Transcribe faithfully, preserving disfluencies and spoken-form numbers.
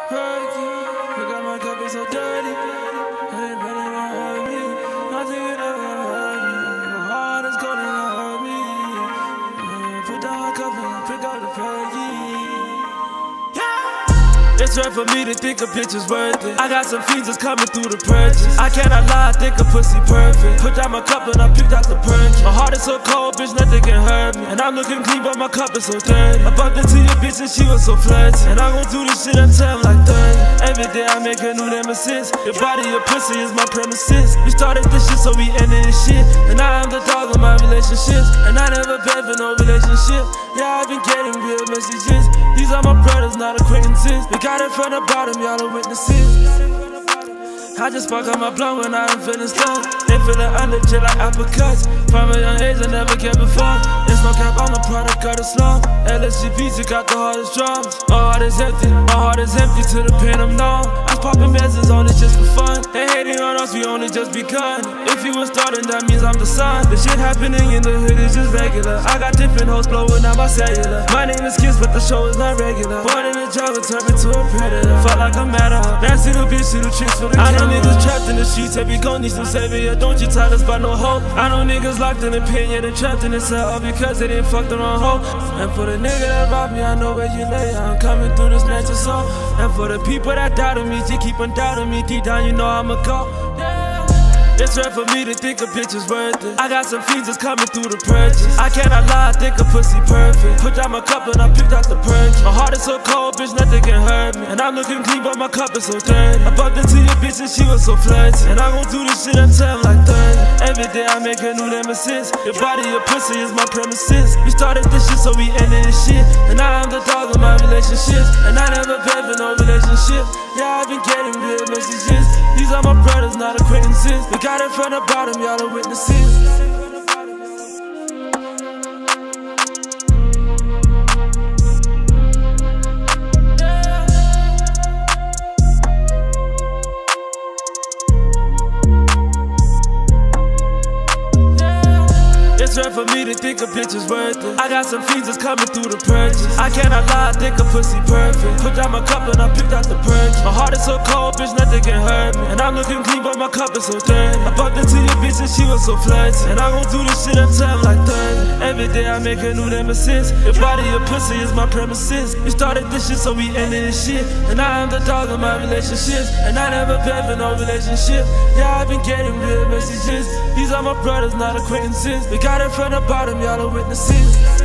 Perky, look at my cup, it's so dirty. And it running on me. Nothing will ever hurt me. My heart is cold and it hurt me. Yeah, put down my cup and pick up the Perky. It's rare for me to think a bitch is worth it. I got some fiends that's coming through the purchase. I cannot lie, I think a pussy perfect. Put down my cup and I picked out the perky. My heart is so cold, bitch, nothing can hurt me. And I'm looking clean, but my cup is so dirty. I bumped into your bitch and she was so flirty. And I gon' do this shit until I'm like thirty. Every day I make a new nemesis. Your body, your pussy is my premises. We started this shit, so we ended this shit. And I am the dog of my relationships. And I never beg for no relationship. Yeah, I've been getting real messages. These are my brothers, not acquaintances. We got it from the bottom, y'all are witnesses. I just spark on my blunt when I'm feeling stuck. They feeling under chill like uppercuts. From a young age, I never cared before. It's no cap, I'm a product of the slum. L S G P got the hardest drums. My heart is empty, my heart is empty to the pain I'm numb. I was popping meds, it's only just for fun. They hating on us, we only just begun. If you was starting, that means I'm the sun. The shit happening in the hood is just regular. I got different hoes blowing out my cellular. My name is Kiss, but the show is not regular. Born in the jungle, turned into a predator. Felt like I'm mad at her. Nasty little bitch, little tricks for the camera. Niggas trapped in the streets, hey, we gon' need some savior. Don't you tell us about no hope. I know niggas locked in the pen, yeah, they trapped in the cell all because they didn't fuck the wrong hoe. And for the nigga that robbed me, I know where you lay. I'm coming through this natural song. And for the people that doubted me, you keep on doubting me. Deep down, you know I'ma go. It's rare for me to think a bitch is worth it. I got some fiends that's coming through the purchase. I cannot lie, I think a pussy perfect. Put down my cup and I picked out the perky. My heart is so cold, bitch, nothing can hurt me. And I'm looking clean, but my cup is so dirty. I bumped into your bitch and she was so flirty. And I gon' do this shit until I'm like thirty. Every day I make a new nemesis. Your body, your pussy is my premises. We started this shit, so we ended this shit. And I am the dog of my relationships. And I never beg for no relationship. Yeah, I've been getting real messages. These are my brothers, not acquaintances. We got it from the bottom, y'all are witnesses. It's rare for me to think a bitch is worth it. I got some fiends that's coming through the purchase. I cannot lie, I think a pussy perfect. Put down my cup and I picked out the perky. My heart is so cold, bitch, nothing can hurt me. And I'm looking clean, but my cup is so dirty. I bumped into your bitch and she was so flirty. And I gon' do this shit until I'm like thirty. Every day I make a new nemesis. Your body, your pussy is my premises. We started this shit, so we ended this shit. And I am the dog of my relationships. And I never beg for no relationship. Yeah, I've been getting real messages. These are my brothers, not acquaintances. We got it from the bottom, y'all are witnesses.